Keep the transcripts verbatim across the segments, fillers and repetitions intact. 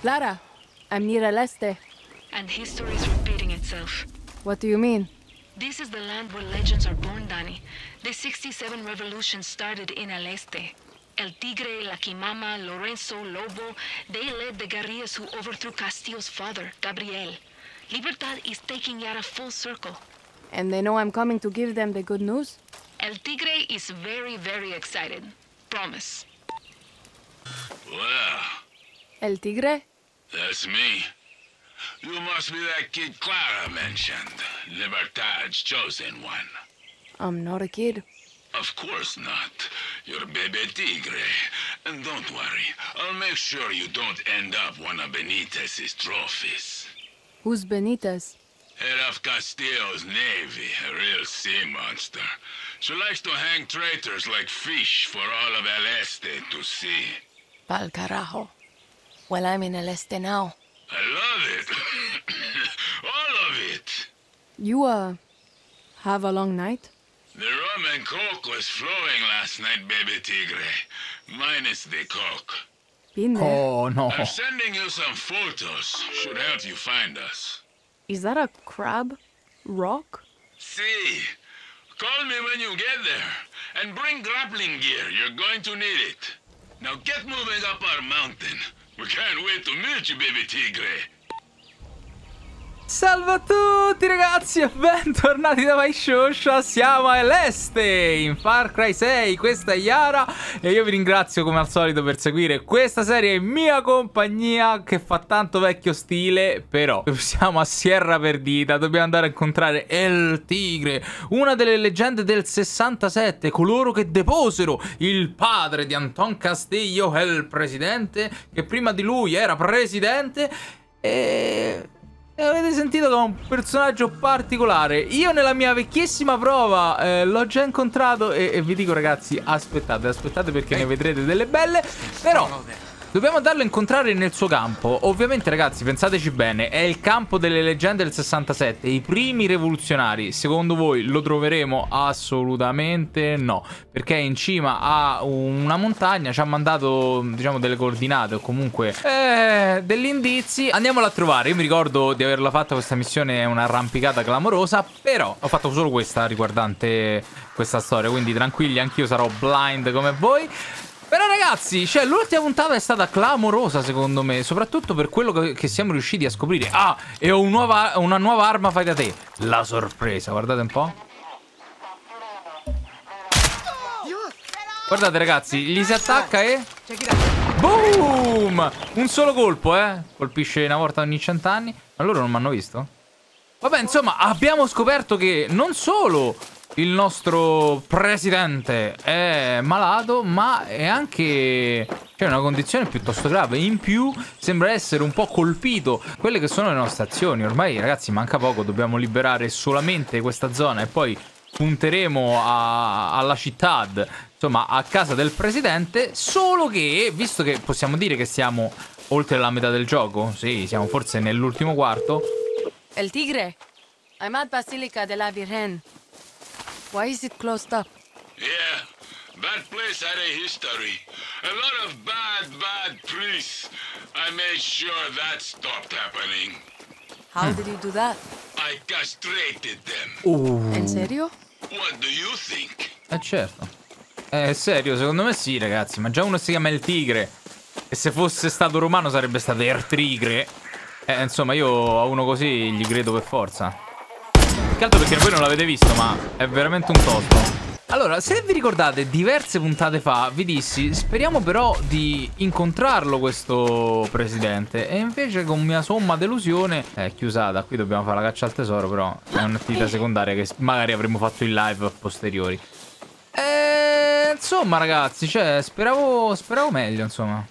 Lara, I'm near Aleste. And history is repeating itself. What do you mean? This is the land where legends are born, Danny. The sixty-seven revolution started in Aleste. El Tigre, La Quimama, Lorenzo, Lobo, they led the guerrillas who overthrew Castillo's father, Gabriel. Libertad is taking Yara full circle. And they know I'm coming to give them the good news? El Tigre is very, very excited. Promise. Well, El Tigre? that's me. You must be that kid Clara mentioned. Libertad's chosen one. I'm not a kid. Of course not. You're Bebe Tigre. And don't worry, I'll make sure you don't end up one of Benitez's trophies. Who's Benitez? Head of Castillo's navy, a real sea monster. She likes to hang traitors like fish for all of El Este to see. Pal carajo. Well, I'm in Aleste now. I love it. All of it. You, uh, have a long night? The rum and coke was flowing last night, Baby Tigre. Minus the coke. Been there. Oh no. I'm sending you some photos. Should help you find us. Is that a crab? Rock? See. Call me when you get there. And bring grappling gear. You're going to need it. Now get moving up our mountain. We can't wait to meet you, Baby Tigre. Salve a tutti ragazzi e bentornati da MyShosha. Siamo a Aleste in Far Cry sei. Questa è Yara e io vi ringrazio come al solito per seguire questa serie in mia compagnia, che fa tanto vecchio stile. Però siamo a Sierra Perdita, dobbiamo andare a incontrare El Tigre, una delle leggende del sessantasette, coloro che deposero il padre di Anton Castillo, il presidente, che prima di lui era presidente. E... E avete sentito che è un personaggio particolare. Io nella mia vecchissima prova eh, l'ho già incontrato e, e vi dico ragazzi, aspettate, aspettate perché ne vedrete delle belle. Però dobbiamo andarlo a incontrare nel suo campo. Ovviamente ragazzi, pensateci bene, è il campo delle leggende del sessantasette, i primi rivoluzionari. Secondo voi lo troveremo? Assolutamente no, perché è in cima a una montagna. Ci ha mandato, diciamo, delle coordinate o comunque eh, degli indizi. Andiamola a trovare. Io mi ricordo di averla fatta questa missione, è un'arrampicata clamorosa, però ho fatto solo questa riguardante questa storia, quindi tranquilli, anch'io sarò blind come voi. Però ragazzi, cioè, l'ultima puntata è stata clamorosa secondo me, soprattutto per quello che, che siamo riusciti a scoprire. Ah, e ho un nuova, una nuova arma fai da te, la sorpresa, guardate un po'. Guardate ragazzi, gli si attacca e... boom! Un solo colpo, eh. Colpisce una volta ogni cent'anni. Ma loro non mi hanno visto? Vabbè, insomma, abbiamo scoperto che non solo il nostro presidente è malato, ma è anche, cioè, una condizione piuttosto grave. In più sembra essere un po' colpito quelle che sono le nostre azioni. Ormai ragazzi manca poco, dobbiamo liberare solamente questa zona e poi punteremo a, alla città, insomma a casa del presidente. Solo che, visto che possiamo dire che siamo oltre la metà del gioco, sì, siamo forse nell'ultimo quarto. El Tigre. I'm at Basilica de la Virgen. Why is it closed up? Yeah, that place had a history. A lot of bad, bad priests. I made sure that stopped happening. How did you do that? I castrated them. Uh. In serio? What do you think? Eh certo. Eh, è serio, secondo me sì ragazzi. Ma già uno si chiama El Tigre, e se fosse stato romano sarebbe stato Er Tigre. Eh, insomma, io a uno così gli credo per forza. Che altro perché voi non l'avete visto, ma è veramente un tosto. Allora, se vi ricordate, diverse puntate fa vi dissi, speriamo però di incontrarlo questo presidente. E invece con mia somma delusione è chiusata. Qui dobbiamo fare la caccia al tesoro, però è un'attività secondaria che magari avremmo fatto in live a posteriori. E insomma ragazzi, cioè, speravo, speravo meglio, insomma.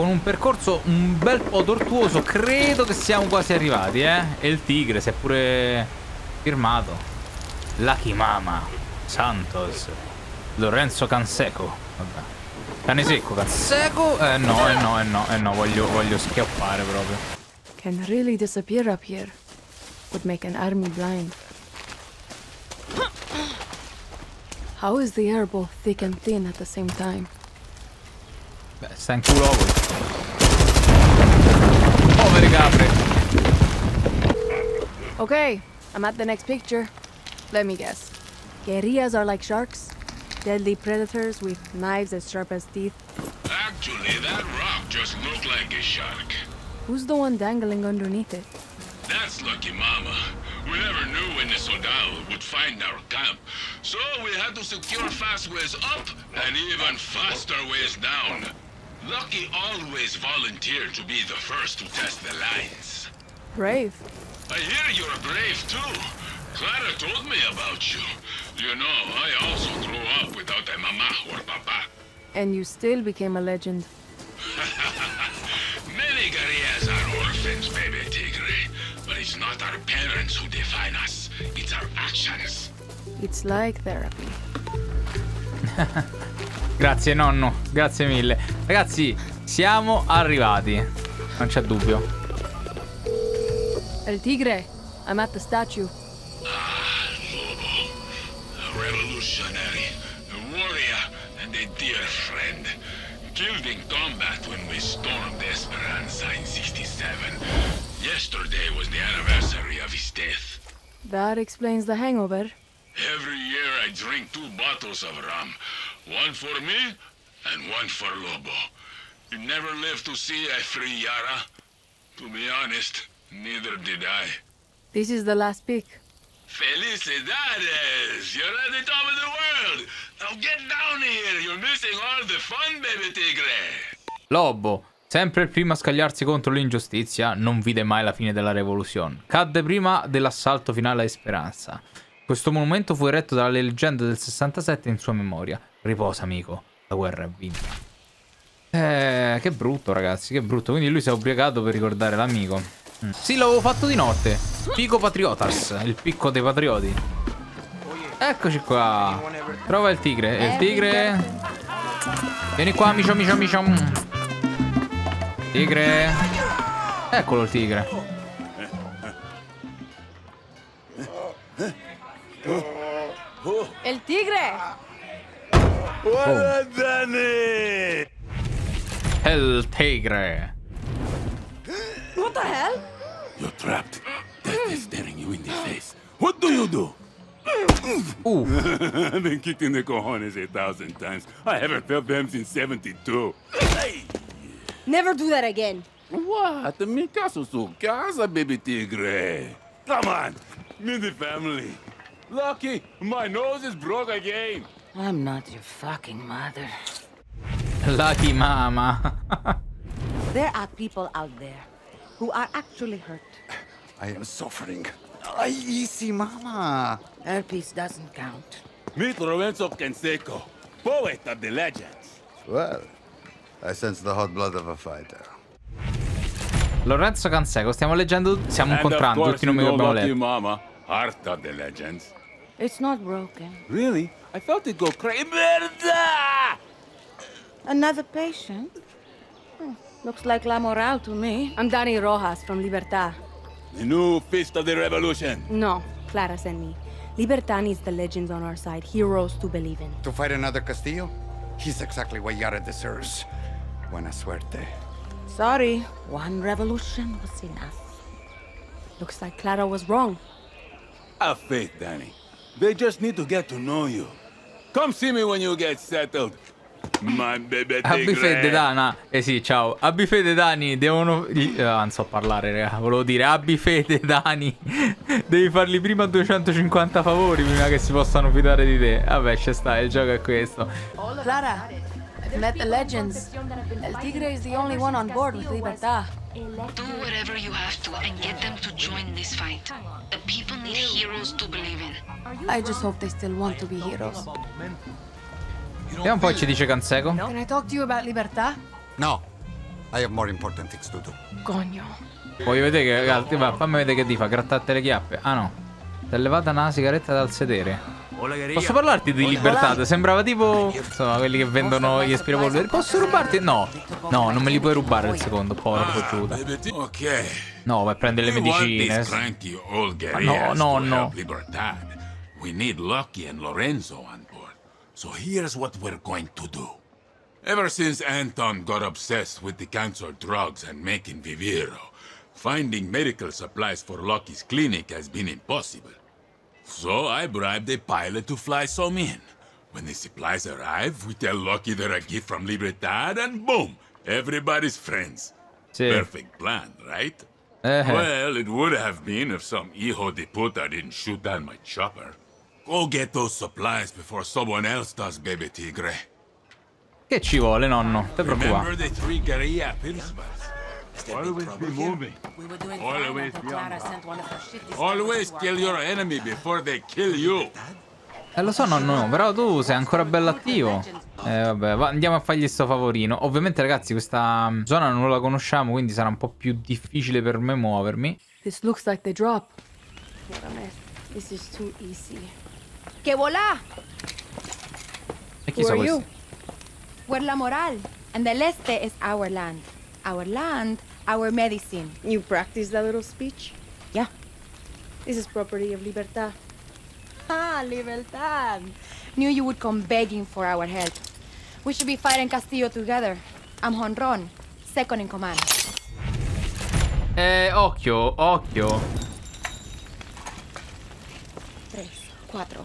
con un percorso un bel po' tortuoso. Credo che siamo quasi arrivati, eh. E il tigre si è pure firmato. Lucky Mama Santos Lorenzo Canseco. Vabbè. Cane secco, Canseco. Eh no, eh no, eh no, eh no. Voglio, voglio schiappare proprio. Can really disappear up here. Would make an army blind. How is the air both thick and thin at the same time? Beh, sta in culo voi. Povere capre. Okay, I'm at the next picture. Let me guess. Guerrillas are like sharks? Deadly predators with knives as sharp as teeth? Actually, that rock just looked like a shark. Who's the one dangling underneath it? That's Lucky Mama. We never knew when the Sodal would find our camp, so we had to secure fast ways up and even faster ways down. Lucky always volunteered to be the first to test the lines. Brave. I hear you're brave too. Clara told me about you. You know, I also grew up without a mama or papa. And you still became a legend. Many guerrillas are orphans, baby tigre. But it's not our parents who define us. It's our actions. It's like therapy. Grazie nonno, grazie mille. Ragazzi, siamo arrivati. Non c'è dubbio. El Tigre, I'm at the statue. Ah, Lobo. A revolutionary, a warrior, and a dear friend. Killed in combat when we stormed Esperanza in sixty-seven. Yesterday was the anniversary of his death. That explains the hangover. Every year I drink two bottles of rum. One for me, and one for Lobo. You never lived to see a free Yara? To be honest, neither did I. This is the last pick. Felicidades! You're at the top of the world! Now get down here! You're missing all the fun, baby tigre! Lobo, sempre il primo a scagliarsi contro l'ingiustizia, non vide mai la fine della rivoluzione. Cadde prima dell'assalto finale a Esperanza. Questo monumento fu eretto dalle leggende del sessantasette in sua memoria. Riposa, amico, la guerra è vinta. Eh, che brutto, ragazzi, che brutto. Quindi lui si è ubriacato per ricordare l'amico. Mm. Sì, l'avevo fatto di notte. Pico Patriotas, il picco dei patrioti. Eccoci qua. Trova il tigre. Il tigre. Vieni qua, amico, amico, amico. Tigre. Eccolo il tigre. El Tigre! What done it? El tigre. What the hell? You're trapped. Death is staring you in the face. What do you do? Uh. I've been kicked in the cojones a thousand times. I haven't felt them since seventy-two. Hey! Never do that again. What? Mi caso su casa, baby tigre. Come on, meet the family. Lucky, my nose is broke again. I'm not your fucking mother. Lucky Mama. There are people out there who are actually hurt. I am suffering. Ay, easy, mama. Herpes doesn't count. Meet Lorenzo Canseco, poet of the legends. Well, I sense the hot blood of a fighter. Lorenzo Canseco, stiamo leggendo, stiamo And of incontrando course tutti i nomi you che know abbiamo Lucky letto. Mama, heart of the legends. It's not broken. Really? I felt it go crazy. Merda! Another patient? Hmm, looks like La Moral to me. I'm Danny Rojas from Libertad. The new fist of the revolution. No, Clara sent me. Libertad needs the legends on our side, heroes to believe in. To fight another Castillo? He's exactly what Yara deserves. Buena suerte. Sorry, one revolution was enough. Looks like Clara was wrong. Have faith, Danny. They just need to get to know you. Come see me when you get settled. My baby Abbi fede, tigre. Dana. Eh sì, ciao. Abbi fede, Dani. Devono. Eh, non so parlare, raga. Volevo dire, abbi fede, Dani. Devi farli prima duecentocinquanta favori prima che si possano fidare di te. Vabbè, c'è sta, il gioco è questo. Clara, I've met the legends. El Tigre is the only one on board with Libertad. Do whatever you have to and get them to join this fight. The people need heroes to believe in. I just hope they still want to be heroes. Vediamo un po' ci dice Canseco. Can I talk to you about Libertad? No. I have more important things to do. Coño. Voglio vedere che, ragazzi, va, fammi vedere che ti fa, grattate le chiappe. Ah no, ti è levata una sigaretta dal sedere. Posso parlarti di libertà? Sembrava tipo, insomma, quelli che vendono gli aspirapolvere. Posso rubarti? No, no, non me li puoi rubare il secondo, porco Giuda. Ok. No, vai a prendere le medicine. No, no, no. We need Lucky and Lorenzo on board. So here's what we're going to do. Ever since Anton got obsessed with the cancer drugs and making Viviro, finding medical supplies for Lucky's clinic has been impossible. So I bribed a pilot to fly some in. When the supplies arrive, we tell Lucky they're a gift from Libertad, and boom, everybody's friends. Sì. Perfect plan, right? Eh. Well, it would have been if some hijo de puta didn't shoot down my chopper. Go get those supplies before someone else does, baby tigre. Che ci vuole, nonno? Te preoccupare. Remember the three guerrilla principles. Always be moving. Always be on guard. Always kill your enemy before they kill you. Eh lo so nonno, però tu sei ancora bello attivo. Eh vabbè, va, andiamo a fargli sto favorino. Ovviamente ragazzi questa zona non la conosciamo, quindi sarà un po' più difficile per me muovermi. This looks like the drop. What a mess. This is too easy. Que volá! E chi Who sono are you? questi? We're La Moral, and the Leste is our land. Our land, our medicine. You practice that little speech? Yeah. This is property of Libertad. Ah, Libertad. Knew you would come begging for our help. We should be fighting Castillo together. I'm Honron, second in command. Eh, occhio, occhio. Tres, cuatro.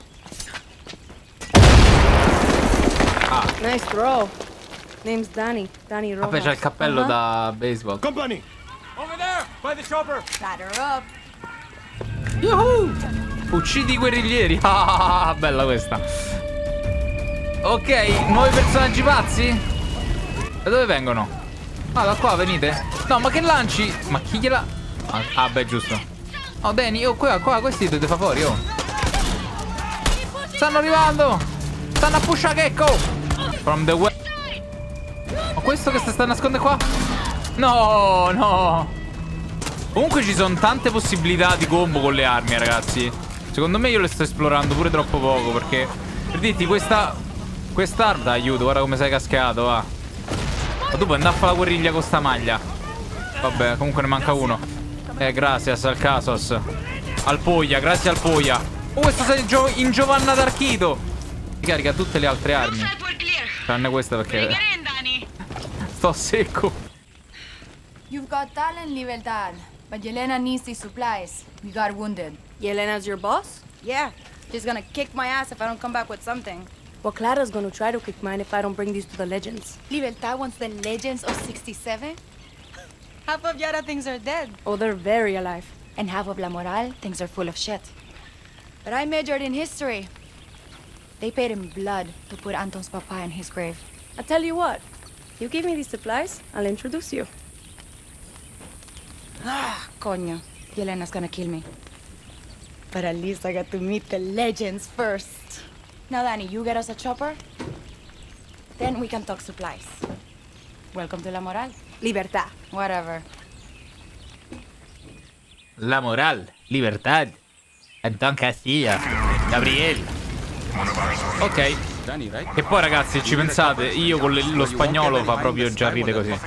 Nice throw. Name's Danny. Danny Rojas. Vabbè, c'ha il cappello Uh-huh. da baseball. Company! Over there! By the chopper! Batter up. Yuhu! Uccidi i guerriglieri. Ah, bella questa. Ok, nuovi personaggi pazzi? Da dove vengono? Ah, da qua venite? No, ma che lanci? Ma chi gliela... Ah, ah beh, giusto. Oh, Danny, oh, qua, qua, questi ti fa fuori, oh. Stanno arrivando! Stanno a pushare Gecko! From the west. Ma questo che si sta nascondendo qua? No, no. Comunque ci sono tante possibilità di combo con le armi, ragazzi. Secondo me io le sto esplorando pure troppo poco, perché per dirti questa quest'arma, aiuto, guarda come sei cascato, va. Ma tu puoi andare a fare la guerriglia con sta maglia. Vabbè, comunque ne manca uno. Eh, gracias al Casos. Al Poglia, grazie al Poglia. Oh, questo sei Gio in Giovanna d'Archito. Ti carica tutte le altre armi. Tranne questa perché sto secco. You've got talent, Libertad, but Yelena needs these supplies. We got wounded. Yelena's your boss? Yeah, she's gonna kick my ass if I don't come back with something. Well, Clara's gonna try to kick mine if I don't bring these to the legends. Libertad wants the legends of sixty-seven? Half of Yara thinks they're dead. Oh, they're very alive. And half of La Moral thinks they're full of shit. But I majored in history. They paid in blood to put Anton's papa in his grave. I tell you what, you give me these supplies, I'll introduce you. Ah, coño. Yelena's gonna kill me. But at least I got to meet the legends first. Now, Danny, you get us a chopper. Then we can talk supplies. Welcome to La Moral. Libertad. Whatever. La Moral, Libertad, Anton Castillo, Gabriel. Ok. E poi ragazzi, ci pensate, io con le, lo spagnolo fa proprio già ride così.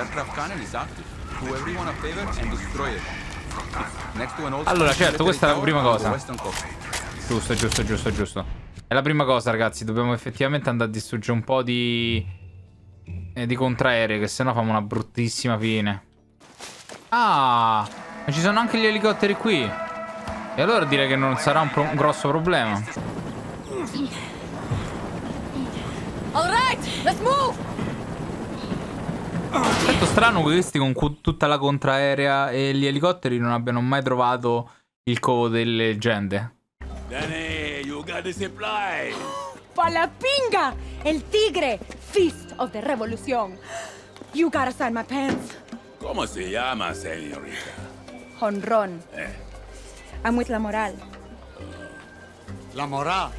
Allora certo, questa è la prima cosa. Giusto, giusto, giusto, giusto. È la prima cosa ragazzi, dobbiamo effettivamente andare a distruggere un po' di eh, di contraerei, che sennò famo una bruttissima fine. Ah, ma ci sono anche gli elicotteri qui. E allora direi che non sarà un, pro un grosso problema. All right, let's move. Certo strano che questi con tutta la contraerea e gli elicotteri non abbiano mai trovato il covo delle leggende. Danny, you got the supplies. Palapinga! El tigre! Feast of the Revolution. You gotta sign my pants. ¿Cómo se llama, señorita? Honron. Eh. I'm with La Moral. La Moral.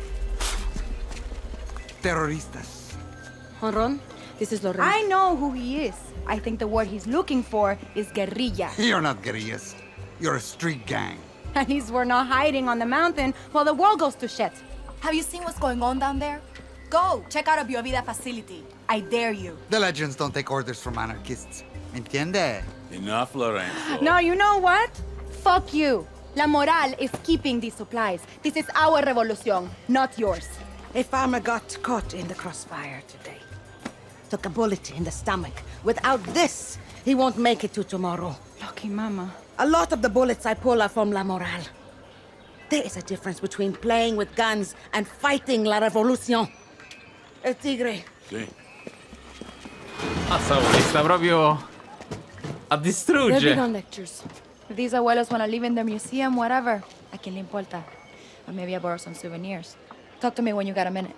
Terroristas. Honron, this is Lorenzo. I know who he is. I think the word he's looking for is guerrilla. You're not guerrillas. You're a street gang. At least we're not hiding on the mountain while the world goes to shit. Have you seen what's going on down there? Go, check out a Biovida facility. I dare you. The legends don't take orders from anarchists. Entiende? Enough, Lorenzo. No, you know what? Fuck you. La Moral is keeping these supplies. This is our revolution, not yours. A farmer got caught in the crossfire today. Took a bullet in the stomach. Without this, he won't make it to tomorrow. Lucky mama. A lot of the bullets I pull are from La Moral. There is a difference between playing with guns and fighting la revolution. El Tigre. Sì. Ah, stavo lì, sta proprio a They're big distruggere. on lectures. If these abuelos want to live in their museum, whatever. A quien le importa. Or maybe I borrow some souvenirs. Talk to me when you got a minute.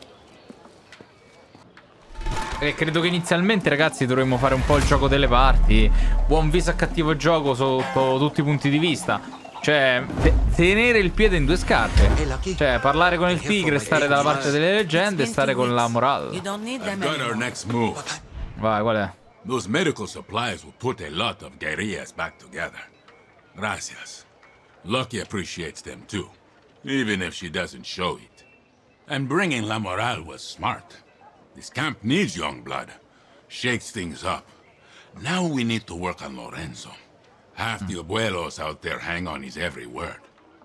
E credo che inizialmente, ragazzi, dovremmo fare un po' il gioco delle parti. Buon viso a cattivo gioco sotto tutti i punti di vista. Cioè, te tenere il piede in due scarpe. Cioè, parlare con il tigre, stare dalla parte delle leggende e stare con la Moral. I've got our next move. Vai, qual è? Those medical supplies will put a lot of guerrillas back together. Gracias. Lucky appreciates them too, even if she doesn't show it. And bringing La Moral was smart. This camp needs young blood. Shakes things up. Now we need to work on Lorenzo. Half the abuelos out there hang on his every word.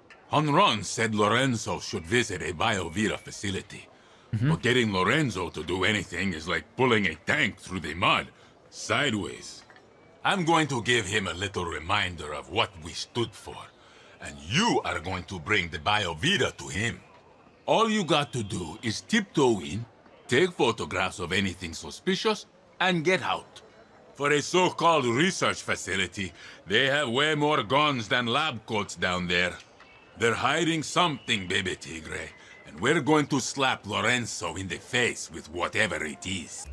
Honron said Lorenzo should visit a Biovida facility. Mm-hmm. But getting Lorenzo to do anything is like pulling a tank through the mud, sideways. I'm going to give him a little reminder of what we stood for. And you are going to bring the Biovida to him. All you got to do is tiptoe in, take photographs of anything suspicious, and get out. For a so-called research facility, they have way more guns than lab coats down there. They're hiding something, baby Tigre, and we're going to slap Lorenzo in the face with whatever it is.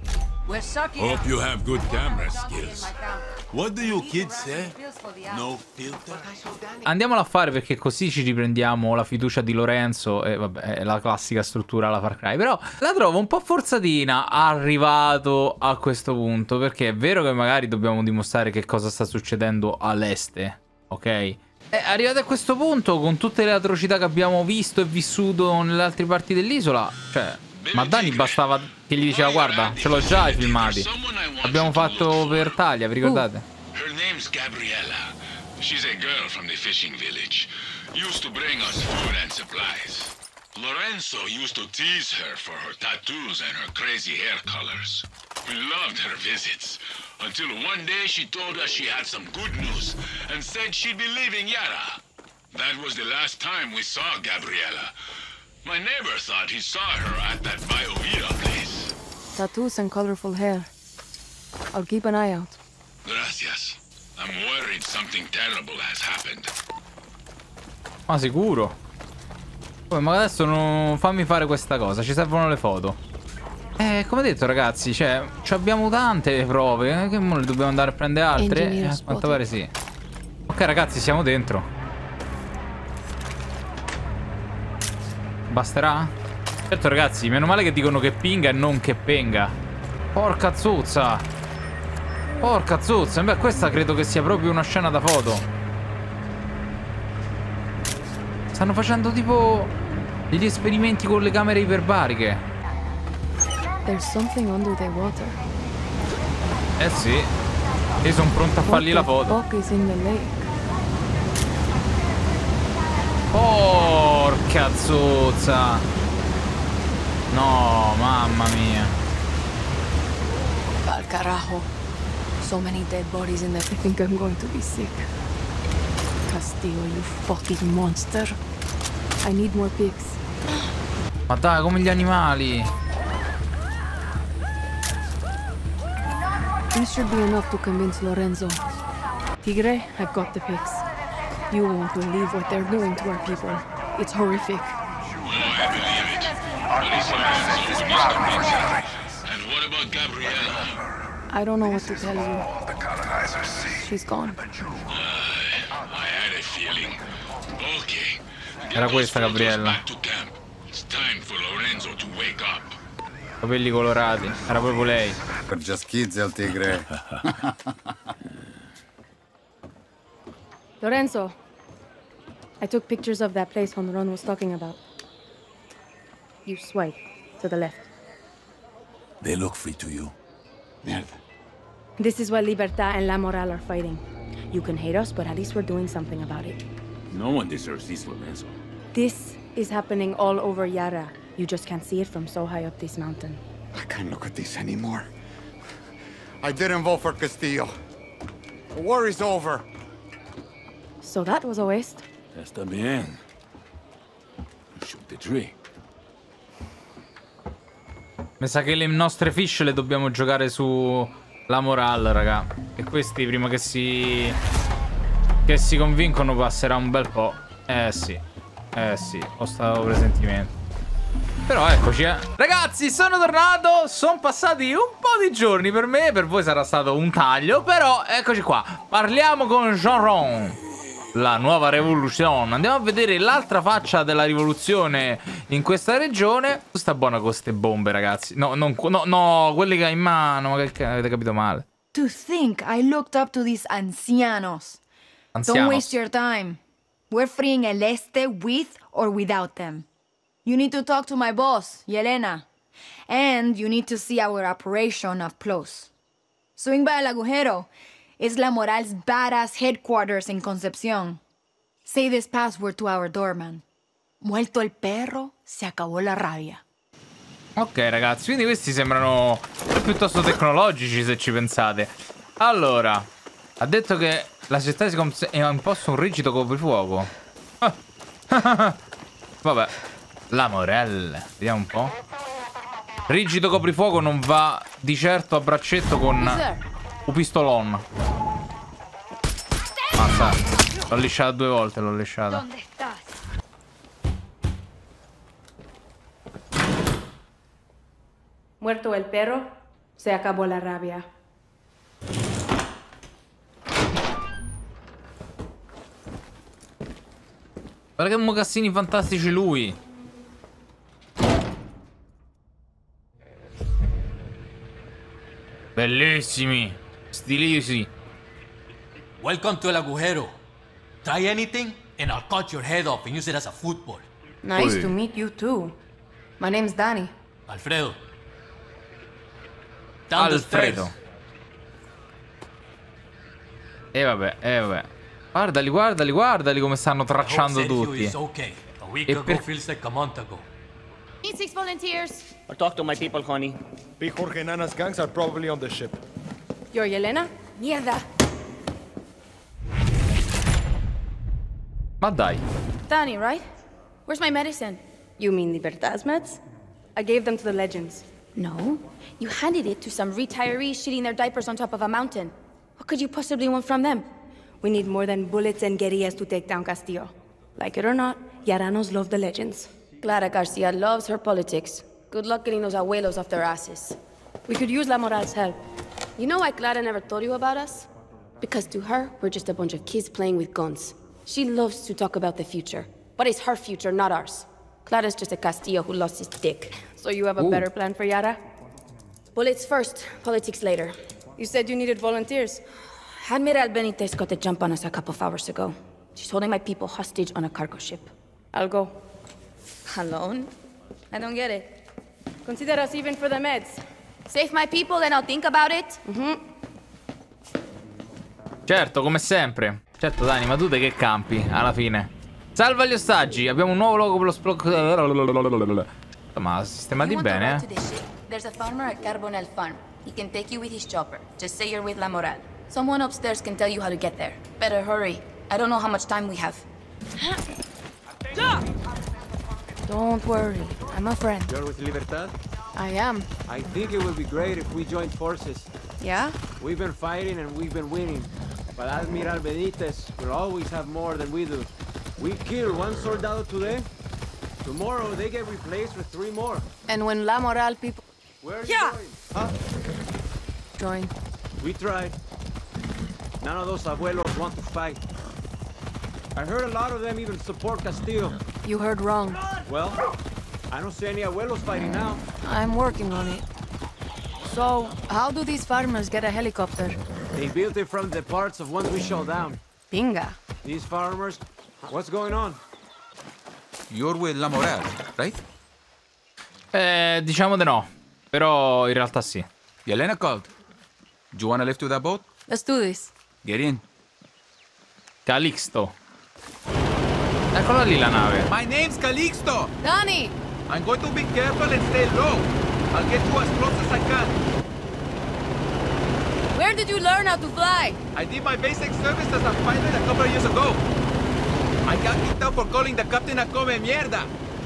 Hope you have good camera skills. What do you kids say? No filter? Andiamolo a fare perché così ci riprendiamo la fiducia di Lorenzo. E vabbè, è la classica struttura alla Far Cry. Però la trovo un po' forzatina arrivato a questo punto. Perché è vero che magari dobbiamo dimostrare che cosa sta succedendo all'este. Ok? E arrivati a questo punto, con tutte le atrocità che abbiamo visto e vissuto nelle altre parti dell'isola, cioè, ma Dani bastava che gli diceva guarda, ce l'ho già i filmati. Abbiamo fatto per Talia, vi ricordate? Her name's Gabriella. She's a girl from the fishing village. Used to bring us food and supplies. Lorenzo used to tease her for her tattoos and her crazy hair colors. We loved her visits. Until one day she told us she had some good news and said she'd be leaving Yara. That was the last time we saw Gabriella. My neighbor thought he saw her at that Biovida place. Tattoos and colorful hair. I'll keep an eye out. Gracias. I'm worried something terrible has happened. Ma sicuro? Poi, ma adesso non fammi fare questa cosa, ci servono le foto. Eh, come detto ragazzi, cioè, ci abbiamo tante prove, che mo ne dobbiamo andare a prendere altre? Eh, a quanto pare sì. Ok ragazzi, siamo dentro. Basterà? Certo ragazzi, meno male che dicono che pinga e non che penga. Porca zuzza. Porca zuzza. Beh, questa credo che sia proprio una scena da foto. Stanno facendo tipo degli esperimenti con le camere iperbariche. There's something under the water. Eh sì. Io sono pronto a fargli la foto. What the fuck is in the lake? Porca zozza. No, mamma mia. Al carajo. So many dead bodies in there. I think I'm going to be sick. Castillo, you fucking monster. I need more pigs. Ma dai, come gli animali. This should be enough to convince Lorenzo. Tigre, I've got the pigs. You won't believe what they're doing to our people. It's horrific. Oh, I believe it. But it's Lorenzo who needs convincing. And what about Gabriella? I don't know what to tell you. She's gone. Uh, I had a feeling. Okay. Era questa Gabriella. Back to camp. It's time for Lorenzo to wake up. Capelli colorati. Era proprio lei. Per just kids, El Tigre. Lorenzo, I took pictures of that place Honron was talking about. You swipe to the left. They look free to you. Mierda. This is why Libertad and La Moral are fighting. You can hate us, but at least we're doing something about it. No one deserves this, Lorenzo. This is happening all over Yara. You just can't see it from so high up this mountain. I can't look at this anymore. I didn't vote for Castillo. The war is over. So that was a waste. Está bien. Shoot the tree. Mi sa che le nostre fish le dobbiamo giocare su La Moral, raga. E questi prima che si... che si convincono passerà un bel po'. Eh sì. Eh sì, ho stato presentimento. Però eccoci, eh. Ragazzi, sono tornato. Sono passati un po' di giorni per me. Per voi sarà stato un taglio. Però eccoci qua. Parliamo con Jean-Ron. La nuova rivoluzione. Andiamo a vedere l'altra faccia della rivoluzione in questa regione. Sta buona con queste bombe, ragazzi. No, non, no, no, quelle che ha in mano. Ma che avete capito male. To think I looked up to these ancianos. Anzianos. Don't waste your time. We're freeing El Este with or without them. You need to talk to my boss, Yelena. And you need to see our operation up close. Swing by El Agujero. It's La Moral's badass headquarters in Concepción. Say this password to our doorman. Muerto el perro, se acabó la rabia. Ok, ragazzi, quindi questi sembrano piuttosto tecnologici, se ci pensate. Allora, ha detto che la città è imposto un rigido coprifuoco. Vabbè. La Morel. Vediamo un po'. Rigido coprifuoco non va di certo a braccetto con un pistolon. Mazza. L'ho lisciata due volte, l'ho lisciata. Muerto el perro, se acabó la rabia. Guarda che mocassini fantastici lui. Bellissimi. Stilisi. Welcome to El Agujero. Try anything, and I'll cut your head off and use it as a football. Nice Oi. to meet you too. My name's Danny. Alfredo. Down the Alfredo. stairs. E vabbè, e vabbè. Guardali, guardali, guardali come stanno tracciando Sergio tutti. is okay. A week E ago per- feels like a month ago. Need six volunteers. I'll talk to my people, honey. Big Jorge Nana's gangs are probably on the ship. You're Yelena? Mierda. Ma dai. Danny, right? Where's my medicine? You mean Libertad's meds? I gave them to the Legends. No. You handed it to some retirees shitting their diapers on top of a mountain. What could you possibly want from them? We need more than bullets and guerrillas to take down Castillo. Like it or not, Yaranos love the Legends. Clara Garcia loves her politics. Good luck getting those abuelos off their asses. We could use La Moral's help. You know why Clara never told you about us? Because to her, we're just a bunch of kids playing with guns. She loves to talk about the future, but it's her future, not ours. Clara's just a Castillo who lost his dick. So you have a Ooh. better plan for Yara? Bullets first, politics later. You said you needed volunteers. Admiral Benitez got the jump on us a couple of hours ago. She's holding my people hostage on a cargo ship. I'll go. Alone? I don't get it. Consider us even for the meds. Save my people, then I'll think about it. Mm-hmm. Certo, come sempre. Certo, Dani, ma tu te che campi alla fine? Salva gli ostaggi. Abbiamo un nuovo logo per lo splocco. Ma sistemati bene, eh? There's a farmer at Carbonell Farm. He can take you with his chopper. Just say you're with La Moral. Someone upstairs can tell you how to get there. Better hurry. I don't know how much time we have. Don't worry, I'm a friend. You're with Libertad? I am. I think it would be great if we joined forces. Yeah? We've been fighting and we've been winning. But Admiral Benitez will always have more than we do. We kill one soldado today. Tomorrow they get replaced with three more. And when La Moral people... Where are Yeah. you going? Huh? Join. We tried. None of those abuelos want to fight. I heard a lot of them even support Castillo. You heard wrong. Well, I don't see any abuelos fighting now. I'm working on it. So, how do these farmers get a helicopter? They built it from the parts of ones we shot down. Binga. These farmers, what's going on? You're with La Morale, right? Eh, diciamo di no. Però in realtà sì. Yelena called. Do you wanna lift to that boat? Let's do this. Get in. Calixto. Eccola lì la nave. My name's Calixto. Danny! I'm going to be careful and stay low. I'll get you as close as I can. Where did you learn how to fly? I did my basic service as a pilot a couple of years ago. I got kicked out for calling the captain a come mierda.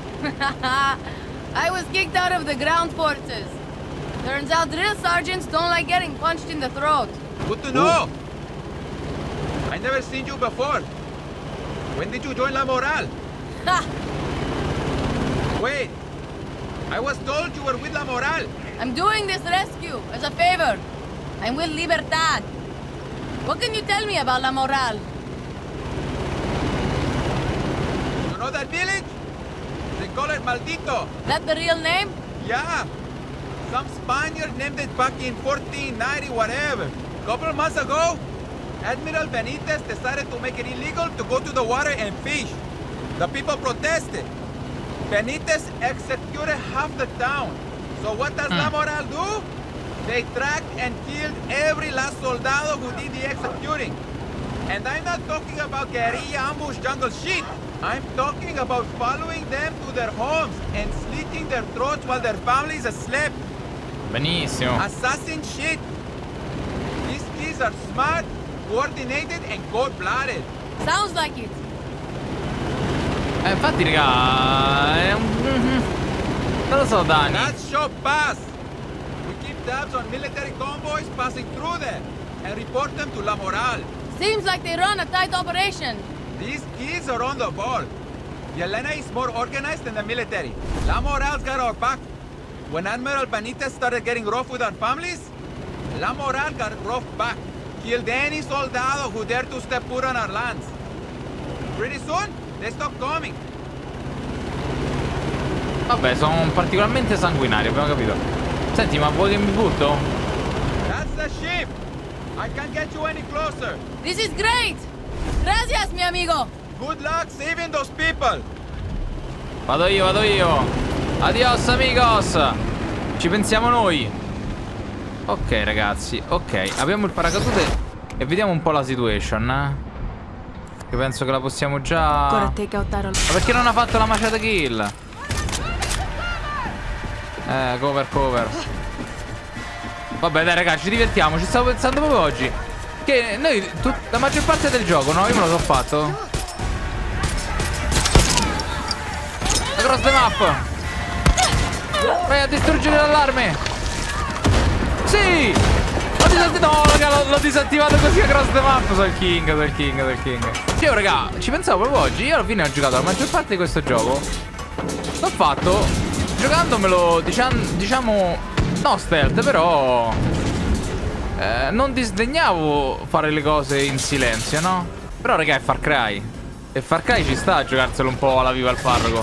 I was kicked out of the ground forces. Turns out drill sergeants don't like getting punched in the throat. Good to know. I never seen you before. When did you join La Morale? Ha! Wait. I was told you were with La Morale. I'm doing this rescue as a favor. I'm with Libertad. What can you tell me about La Morale? You know that village? They call it Maldito. That the real name? Yeah. Some Spaniard named it back in fourteen ninety whatever. Couple of months ago, Admiral Benitez decided to make it illegal to go to the water and fish. The people protested. Benitez executed half the town. So what does La Morale do? They tracked and killed every last soldado who did the executing. And I'm not talking about guerrilla ambush jungle shit. I'm talking about following them to their homes and slitting their throats while their families slept. Benissimo. Assassin shit. These kids are smart, coordinated, and cold-blooded. Sounds like it. Eh, infatti, raga, è un... non lo so, Dani. That's short pass. We keep tabs on military convoys passing through there and report them to La Morale. Seems like they run a tight operation. These kids are on the ball. Yelena is more organized than the military. La Morale's got our back. When Admiral Benitez started getting rough with our families, La Morale got rough back. Killed any soldado who dared to step foot on our lands. Pretty soon, they stopped coming. Vabbè, sono particolarmente sanguinari, abbiamo capito. Senti, ma vuoi che mi butto? That's the ship. I can't get you any closer. This is great. Gracias, mi amigo. Good luck saving those people. Vado io, vado io. Adios, amigos. Ci pensiamo noi. Ok, ragazzi. Ok, apriamo il paracadute e vediamo un po' la situation. Eh? Che penso che la possiamo già... Ma perché non ha fatto la machete kill? Eh, cover, cover. Vabbè, dai, ragazzi, ci divertiamo. Ci stavo pensando proprio oggi. Che noi, la maggior parte del gioco, no? Io me lo so fatto. Across the map. Vai a distruggere l'allarme. Sì. L'ho disattivato. No, raga, l'ho disattivato così across the map. Sono il king, sono il king, sono il king. Io, raga, ci pensavo proprio oggi. Io alla fine ho giocato la maggior parte di questo gioco. L'ho fatto giocandomelo, diciamo, diciamo no stealth, però eh, non disdegnavo fare le cose in silenzio, no? Però, raga, è Far Cry. E Far Cry ci sta a giocarselo un po' alla viva al parroco.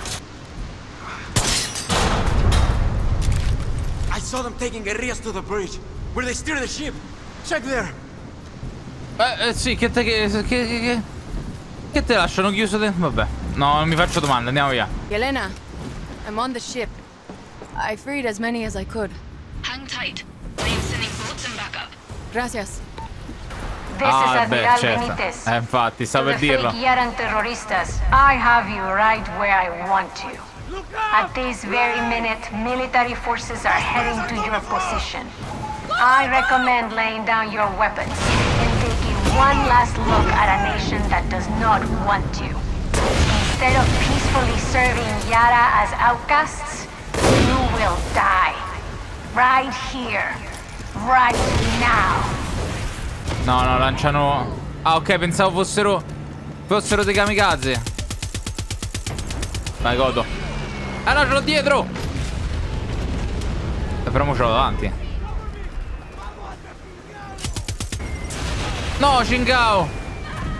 I saw them taking guerrillas to the bridge, where they steer the ship. Check there. Eh, eh sì, che te che, che, che, che, che te lasciano chiuso dentro? Vabbè, no, non mi faccio domande, andiamo via. Yelena, I'm on the ship. I freed as many as I could. Hang tight. I am sending boats and backup. Gracias. This ah, is Admiral beh, certo. Benitez. Eh, infatti, sta per To the dirlo. fake Yaran terroristas, I have you right where I want you. At this very minute, military forces are heading to your position. I recommend laying down your weapons and taking one last look at a nation that does not want you. Instead of peacefully serving Yara as outcasts, you will die. Right here. Right now. No, no, lanciano... Ah, ok, pensavo fossero... Fossero dei kamikaze. Vai, godo. Ah no, ce l'ho dietro. E però mo ce l'ho davanti. No, Shingao.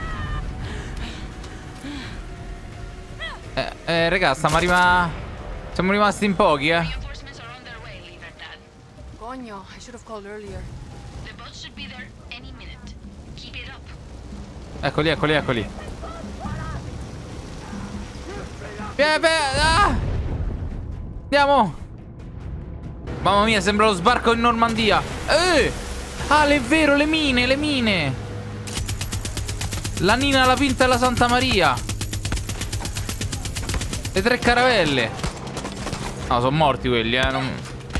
Eh, eh, raga, stiamo arrivando... Siamo rimasti in pochi, eh. Coño, I should have called earlier. The boat should be there any minute. Keep it up. Eccoli, eccoli, eccoli. Via, via, ah! Andiamo. Mamma mia, sembra lo sbarco in Normandia. Eh! Ah, è vero, le mine, le mine. La Nina, la Pinta e la Santa Maria. Le tre caravelle. No, sono morti quelli, eh. Non...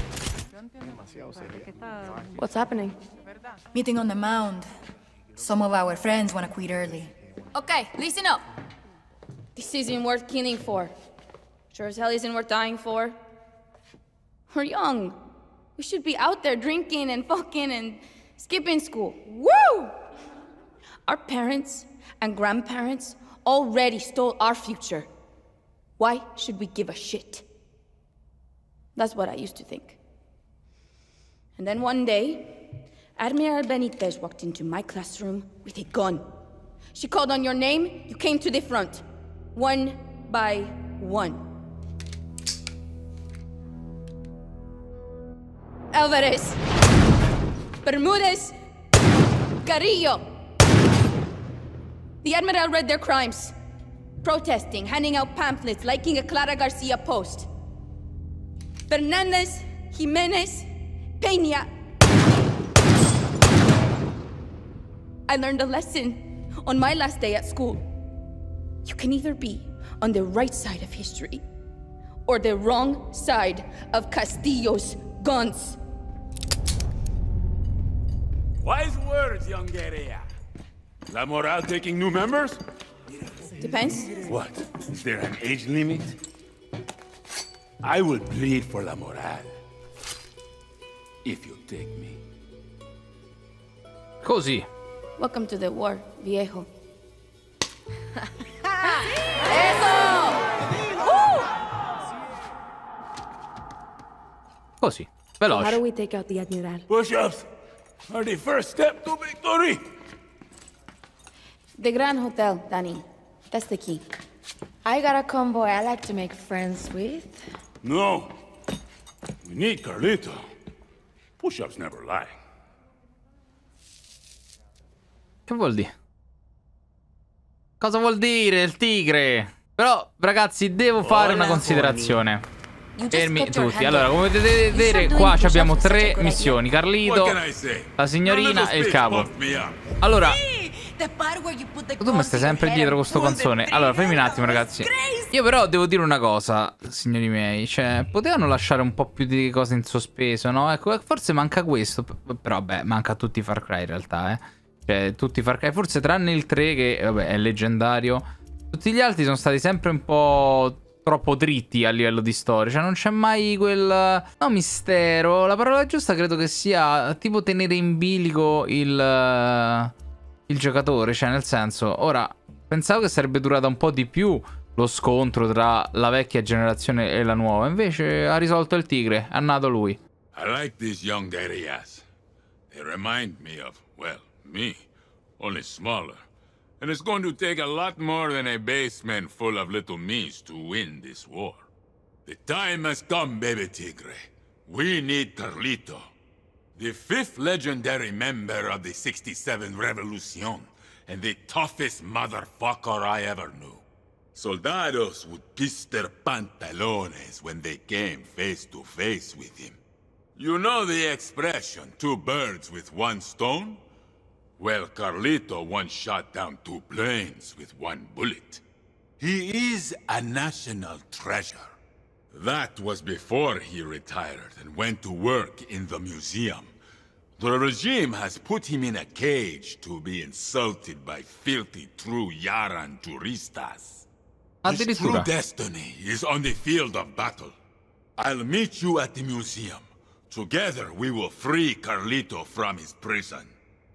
What's happening? Meeting on the mound. Some of our friends want to quit early. Okay, listen up. This isn't worth killing for. Sure as hell isn't worth dying for. We're young. We should be out there drinking and fucking and skipping school. Woo! Our parents and grandparents already stole our future. Why should we give a shit? That's what I used to think. And then one day, Admiral Benitez walked into my classroom with a gun. She called on your name, you came to the front. One by one. Alvarez. Bermudez. Carrillo. The Admiral read their crimes. Protesting, handing out pamphlets, liking a Clara Garcia post. Fernandez, Jimenez, Peña. I learned a lesson on my last day at school. You can either be on the right side of history or the wrong side of Castillo's guns. Wise words, young guerrilla. La Moral taking new members? Depends. What? Is there an age limit? I will plead for La Moral. If you take me. Così. Welcome to the war, viejo. Così. How Veloce. do we take out the Admiral? Push-ups are the first step to victory. The Grand Hotel, Danny. That's the key. I got a convoy I like to make friends with. No. We need Carlito. Push-ups never lie. Che vuol dire? Cosa vuol dire il tigre? Però, ragazzi, devo fare una considerazione. Fermi tutti. Allora, come potete vedere, qua abbiamo tre missioni. Carlito, la signorina e il capo. Allora, tu mi stai sempre dietro con sto canzone. Allora, fermi un attimo, ragazzi. Io però devo dire una cosa, signori miei. Cioè, potevano lasciare un po' più di cose in sospeso, no? Ecco, forse manca questo. Però, vabbè, manca a tutti i Far Cry in realtà, eh. Cioè, tutti i Far Cry. Forse tranne il tre, che, vabbè, è leggendario. Tutti gli altri sono stati sempre un po' troppo dritti a livello di storia. Cioè, non c'è mai quel... no, mistero. La parola giusta credo che sia tipo tenere in bilico il... il giocatore. Cioè, nel senso, ora, pensavo che sarebbe durata un po' di più lo scontro tra la vecchia generazione e la nuova. Invece ha risolto il tigre. È nato lui. I like these young guerrillas. They remind me of, well, me, only smaller. And it's going to take a lot more than a basement full of little me's to win this war. The time has come, baby tigre. We need Carlito, the fifth legendary member of the sixty-seven Revolution, and the toughest motherfucker I ever knew. Soldados would piss their pantalones when they came face to face with him. You know the expression, two birds with one stone? Well, Carlito once shot down two planes with one bullet. He is a national treasure. That was before he retired and went to work in the museum. The regime has put him in a cage to be insulted by filthy true Yaran turistas. His true destiny is on the field of battle. I'll meet you at the museum. Together we will free Carlito from his prison.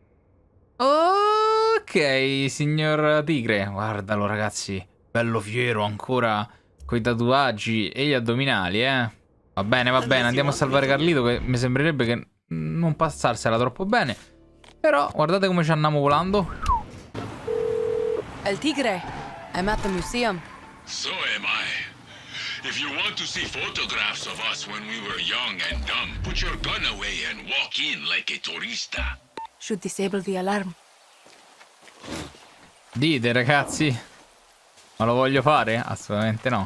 Ok, signor tigre. Guardalo, ragazzi. Bello fiero, ancora coi tatuaggi e gli addominali, eh. Va bene, va bene. Andiamo a salvare Carlito, che mi sembrerebbe che non passarsela troppo bene. Però guardate come ci andiamo volando. El tigre. I'm at the museum. So am I. If you want to see photographs of us when we were young and dumb, put your gun away and walk in like a turista. Should disable the alarm. Dite, ragazzi. Ma lo voglio fare? Assolutamente no.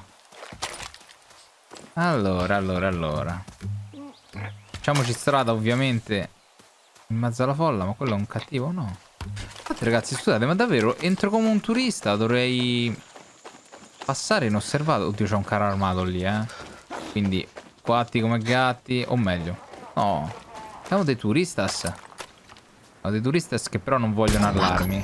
Allora, allora, allora. Facciamoci strada, ovviamente, in mezzo alla folla. Ma quello è un cattivo? No. Infatti, ragazzi, scusate, ma davvero entro come un turista? Dovrei passare inosservato. Oddio, c'è un carro armato lì, eh. Quindi, quatti come gatti. O meglio, no, siamo dei turistas. Siamo dei turistas che però non vogliono allarmi.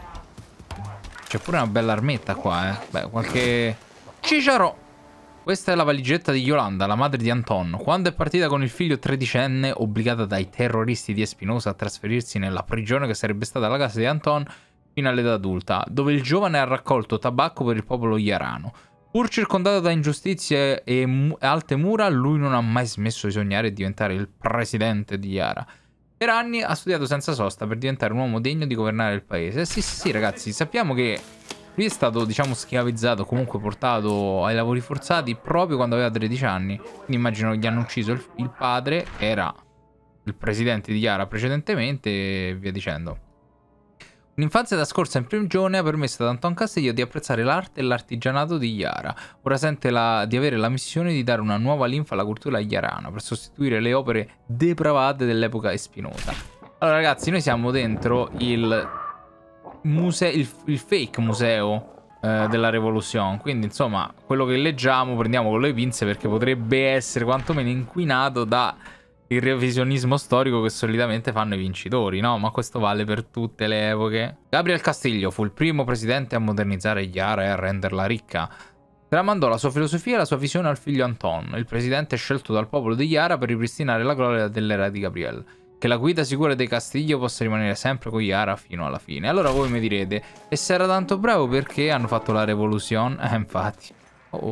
C'è pure una bella armetta qua, eh. Beh, qualche cicciaro. Questa è la valigetta di Yolanda, la madre di Anton. Quando è partita con il figlio tredicenne, obbligata dai terroristi di Espinosa a trasferirsi nella prigione che sarebbe stata la casa di Anton fino all'età adulta, dove il giovane ha raccolto tabacco per il popolo yarano. Pur circondato da ingiustizie e mu alte mura, lui non ha mai smesso di sognare di diventare il presidente di Yara. Per anni ha studiato senza sosta per diventare un uomo degno di governare il paese. Sì, sì, sì, ragazzi, sappiamo che lui è stato, diciamo, schiavizzato, comunque portato ai lavori forzati proprio quando aveva tredici anni. Quindi immagino che gli hanno ucciso il, il padre, che era il presidente di Yara precedentemente, e via dicendo. Un'infanzia trascorsa in prigione ha permesso ad Anton Castillo di apprezzare l'arte e l'artigianato di Yara. Ora sente la, di avere la missione di dare una nuova linfa alla cultura yarana per sostituire le opere depravate dell'epoca Espinosa. Allora, ragazzi, noi siamo dentro il museo, il, il fake museo eh, della Revolution. Quindi, insomma, quello che leggiamo prendiamo con le pinze, perché potrebbe essere quantomeno inquinato da il revisionismo storico che solitamente fanno i vincitori, no? Ma questo vale per tutte le epoche. Gabriel Castillo fu il primo presidente a modernizzare Yara e a renderla ricca. Tramandò la sua filosofia e la sua visione al figlio Anton, il presidente scelto dal popolo di Yara per ripristinare la gloria dell'era di Gabriel. Che la guida sicura dei Castillo possa rimanere sempre con Yara fino alla fine. Allora voi mi direte, e se era tanto bravo perché hanno fatto la Revolution? Eh, infatti. Oh, oh.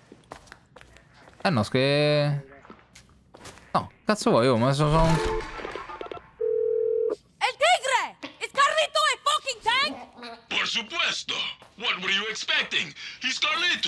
Eh no, che... No, cazzo vuoi? Oh, ma sono... El Tigre! Is Carlito a fucking tank? Por supuesto! What were you expecting? He's Carlito!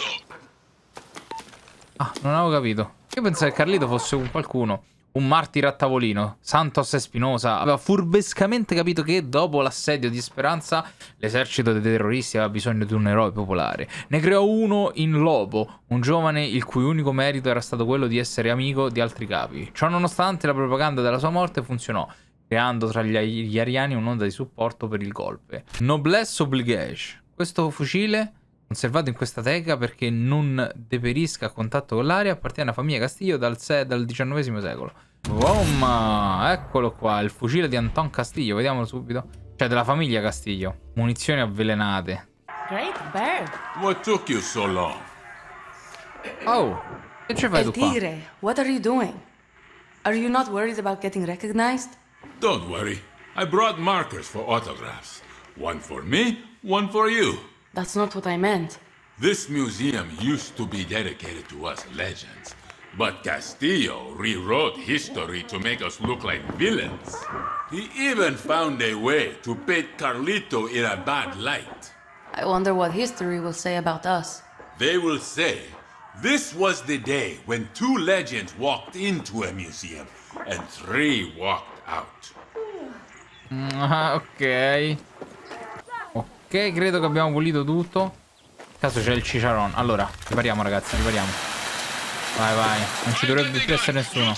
Ah, non avevo capito. Io pensavo che Carlito fosse un qualcuno, un martire a tavolino. Santos Espinosa aveva furbescamente capito che dopo l'assedio di Speranza l'esercito dei terroristi aveva bisogno di un eroe popolare. Ne creò uno in Lobo, un giovane il cui unico merito era stato quello di essere amico di altri capi. Ciò nonostante, la propaganda della sua morte funzionò, creando tra gli yariani un'onda di supporto per il golpe. Noblesse oblige. Questo fucile, conservato in questa teca perché non deperisca a contatto con l'aria, appartiene alla famiglia Castillo dal, dal diciannovesimo secolo. Boom! Eccolo qua, il fucile di Anton Castillo, vediamolo subito. Cioè, della famiglia Castillo. Munizioni avvelenate. Great bird. What took you so long? Oh, che ci fai El tu qua? Tigre, what are you doing? Are you not worried about getting recognized? Don't worry. I brought markers for autographs. One for me, one for you. That's not what I meant. This museum used to be dedicated to us legends, but Castillo rewrote history to make us look like villains. He even found a way to paint Carlito in a bad light. I wonder what history will say about us. They will say, this was the day when two legends walked into a museum and three walked out. Ah, ok. Ok, credo che abbiamo pulito tutto. In caso c'è il cicciaron. Allora, ripariamo, ragazzi, ripariamo. Vai, vai. Non ci dovrebbe più essere nessuno.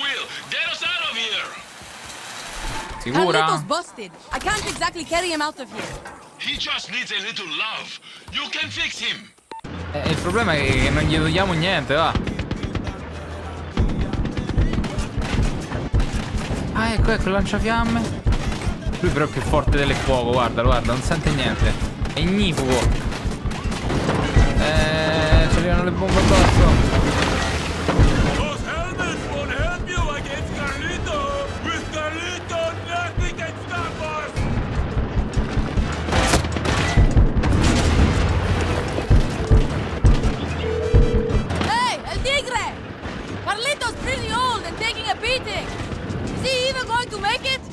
Sicura? Carlito's busted. I can't exactly carry him out of here. He just needs a little love. You can fix him. Eh, il problema è che non gli togliamo niente, va. Ah, ecco, ecco, il lanciafiamme. Lui però è più forte del fuoco, guarda, guarda, non sente niente. È ignifugo. Eh, ci arrivano le bombe addosso. Hey, El Tigre! Carlito's pretty old and taking a beating. Is he even going to make it?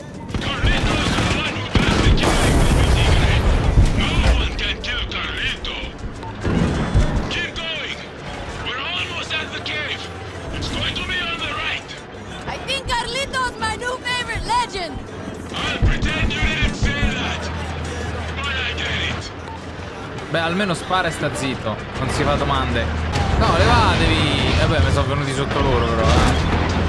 Beh, almeno spara e sta zitto. Non si fa domande. No, levatevi. Vabbè, mi sono venuti sotto loro però, eh.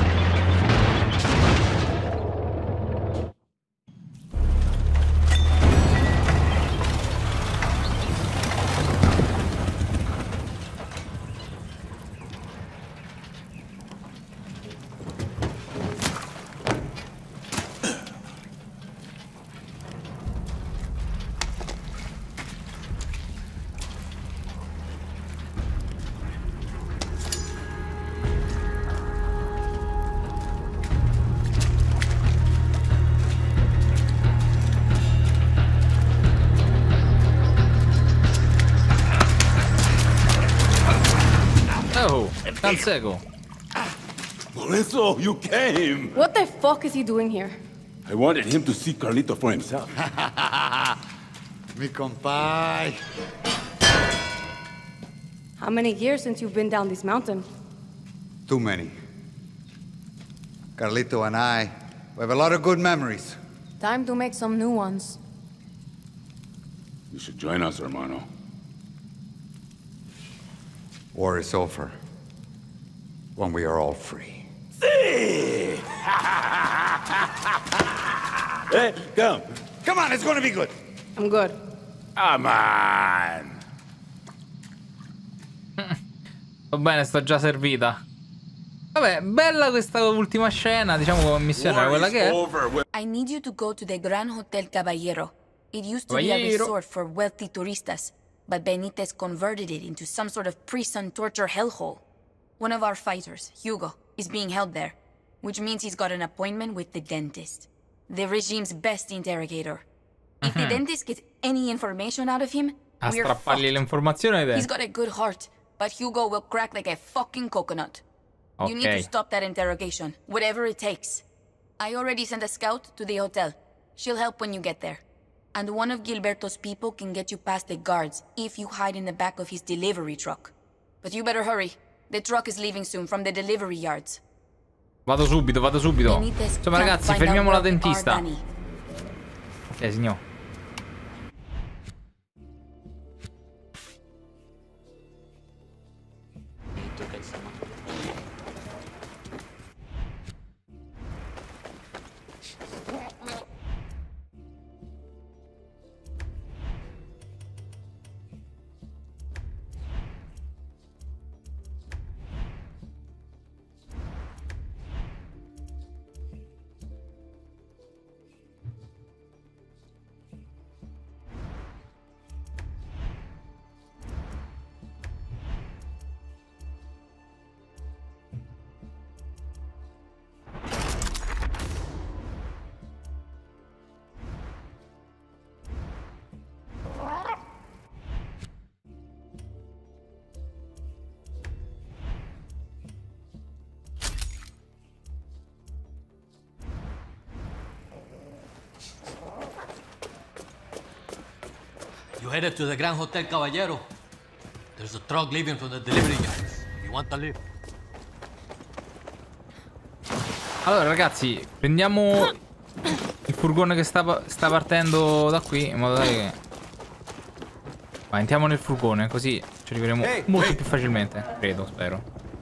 Cansego. Lorenzo, you came. What the fuck is he doing here? I wanted him to see Carlito for himself. Mi compay. How many years since you've been down this mountain? Too many. Carlito and I, we have a lot of good memories. Time to make some new ones. You should join us, hermano. War is over. When we are all free. Hey, come. Come on, it's gonna be good. I'm good. Come on. Va bene, sto già servita. Vabbè, bella questa ultima scena. Diciamo che missione era quella che è. I need you to go to the Gran Hotel Caballero. It used to be a resort for wealthy turistas, but Benitez converted it into some sort of prison torture hellhole. One of our fighters, Hugo, is being held there, which means he's got an appointment with the dentist, the regime's best interrogator. If the dentist gets any information out of him, a we're strappargli l'informazione. He's got a good heart, but Hugo will crack like a fucking coconut. Okay. You need to stop that interrogation, whatever it takes. I already sent a scout to the hotel. She'll help when you get there. And one of Gilberto's people can get you past the guards if you hide in the back of his delivery truck. But you better hurry. The truck is leaving soon from the delivery yards. Vado subito, vado subito. Insomma, ragazzi, fermiamo la dentista. Ok, signor. You headed to the Gran Hotel Caballero. There's a truck leaving from the delivery yards. You want to leave? Allora, ragazzi, prendiamo il furgone che sta, sta partendo da qui, in modo tale che... Vai, entriamo nel furgone, così ci arriveremo hey, molto hey. più facilmente. Credo, spero.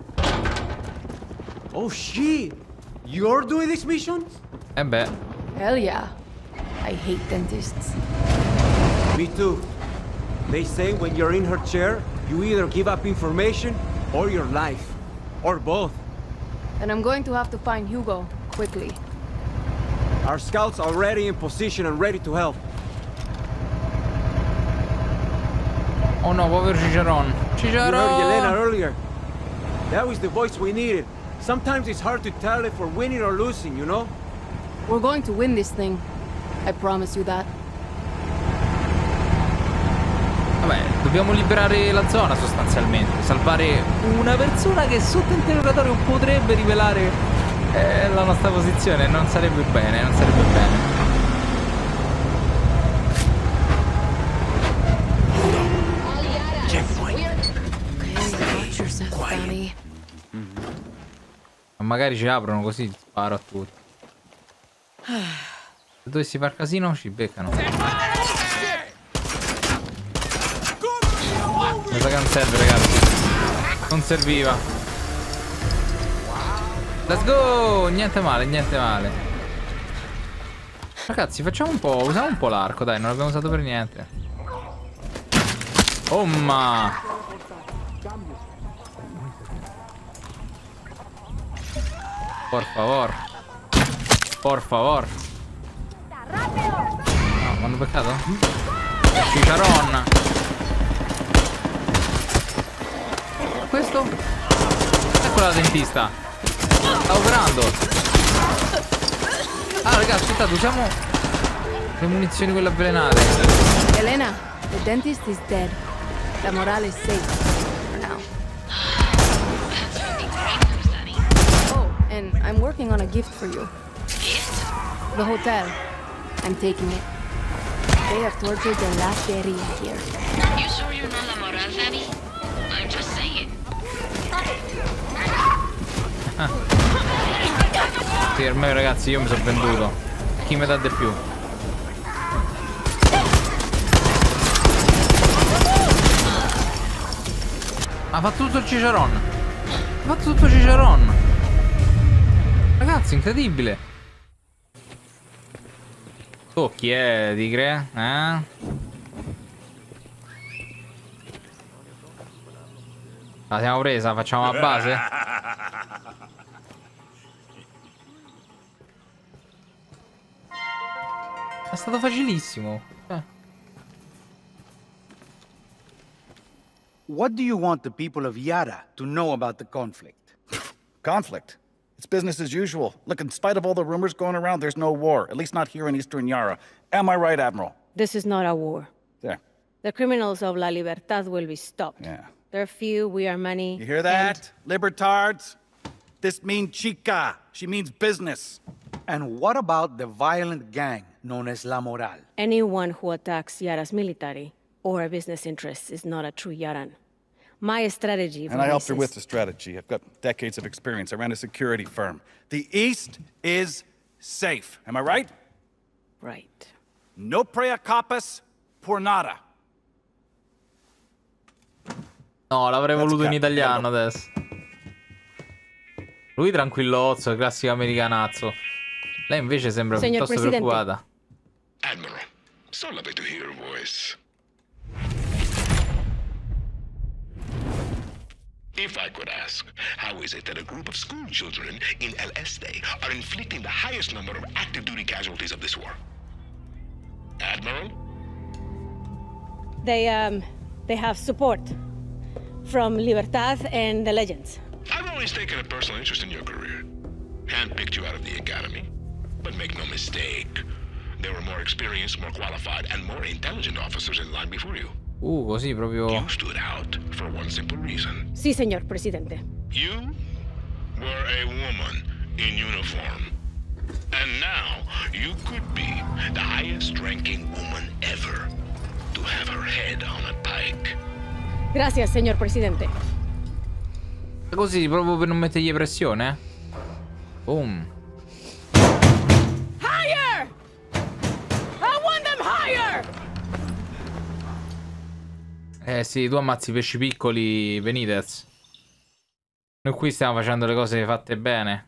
Oh shit! You're doing this mission? Eh beh. Hell yeah. I hate dentists. Me too. They say when you're in her chair, you either give up information or your life. Or both. And I'm going to have to find Hugo, quickly. Our scouts are already in position and ready to help. Oh no, povero Ciceron. Ciceron! You heard Yelena earlier. That was the voice we needed. Sometimes it's hard to tell if we're winning or losing, you know? We're going to win this thing. I promise you that. Vabbè, dobbiamo liberare la zona sostanzialmente. Salvare una persona che sotto interrogatorio potrebbe rivelare eh, la nostra posizione. Non sarebbe bene, non sarebbe bene. Ma magari ci aprono così sparo a tutti. Se dovessi far casino ci beccano. Mi sa che non serve, ragazzi. Non serviva. Let's go! Niente male, niente male. Ragazzi, facciamo un po'. Usiamo un po' l'arco, dai, non l'abbiamo usato per niente. Oh ma! Por favor. Por favor. No, mi hanno beccato? Cicaron. Questo? Ecco la dentista. Sta operando. Ah ragazzi, aspettate, usiamo le munizioni quelle avvelenate. Elena, the dentist is dead. La morale is safe for now. Oh, and I'm working on a gift for you. Gift? The hotel. I'm taking it. They have tortured the last area here. You sure you're not La Moral, Fanny? I'm just saying. Ah. Sì, per me ragazzi, io mi sono venduto. Chi mi dà di più? Ha fatto tutto il Ciceron. Ha fatto tutto il Ciceron. Ragazzi, incredibile. Oh, chi è, tigre? Eh? La siamo presa, facciamo la base? È stato facilissimo. Eh. What do you want the people of Yara to know about the conflict? Conflict? It's business as usual. Look, in spite of all the rumors going around, there's no war. At least not here in Eastern Yara. Am I right, Admiral? This is not a war. There. The criminals of La Libertad will be stopped. Yeah. They're few, we are many. You hear that? Libertards? This means chica. She means business. And what about the violent gang known as La Moral? Anyone who attacks Yara's military or business interests is not a true Yaran. My strategy... And I helped her with the strategy. I've got decades of experience. I ran a security firm. The East is safe. Am I right? Right. No prea capas por nada. No, l'avrei voluto in italiano adesso. Lui tranquillozzo, classico americanazzo. Lei invece sembra Signor piuttosto Presidente. preoccupata. Admiral, so lovely to hear your voice. If I could ask, how is it that a group of school children in El Este are inflicting the highest number of active duty casualties of this war? Admiral? They, um, they have support from Libertad and the Legends. I've always taken a personal interest in your career. Handpicked you out of the academy. But make no mistake, there were more experienced, more qualified, and more intelligent officers in line before you. Uh, così proprio... You stood out for one simple reason. Sí, señor presidente. You were a woman in uniform. And now you could be the highest-ranking woman ever to have her head on a pike. Gracias, señor presidente. Così, proprio per non mettergli pressione, eh? Boom. Higher! I want them higher! Eh sì, tu ammazzi pesci piccoli, Benitez. Noi qui stiamo facendo le cose fatte bene.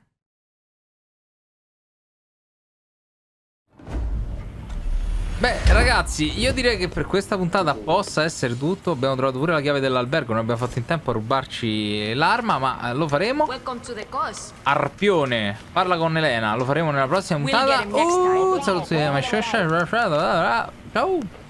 Beh, ragazzi, io direi che per questa puntata possa essere tutto. Abbiamo trovato pure la chiave dell'albergo. Non abbiamo fatto in tempo a rubarci l'arma, ma lo faremo. Arpione, parla con Elena. Lo faremo nella prossima puntata. Oh, saluti, ciao.